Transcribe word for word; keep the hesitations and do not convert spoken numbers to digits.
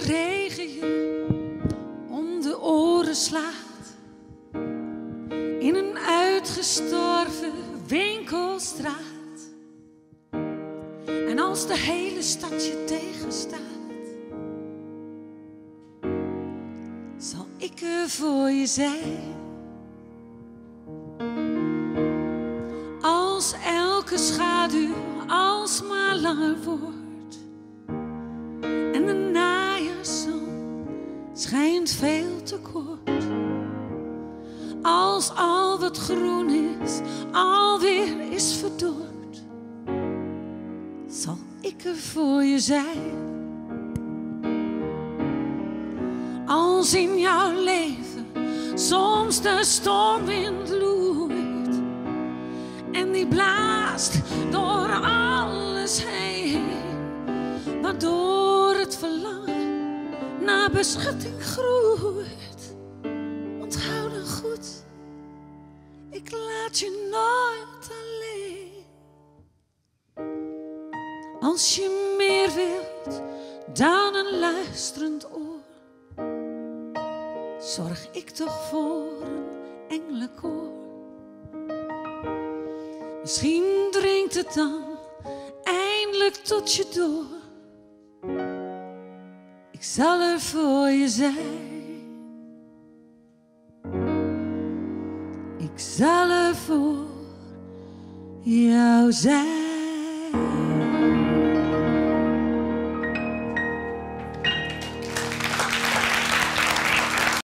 regen je om de oren slaat. In een uitgestorven winkelstraat. En als de hele stad je tegenstaat, zal ik er voor je zijn. Als elke schaduw alsmaar langer wordt en de najaarszon schijnt veel te kort. Als al wat groen is alweer is verdord, zal ik er voor je zijn. Als in jouw leven soms de stormwind loeit en die blaast door alles heen, waardoor het verlangen naar beschutting groeit. Onthoud dan goed, ik laat je nooit alleen. Als je meer wilt dan een luisterend oor, zorg ik toch voor een engelenkoor. Misschien dringt het dan eindelijk tot je door. Ik zal er voor je zijn. Ik zal er voor jou zijn.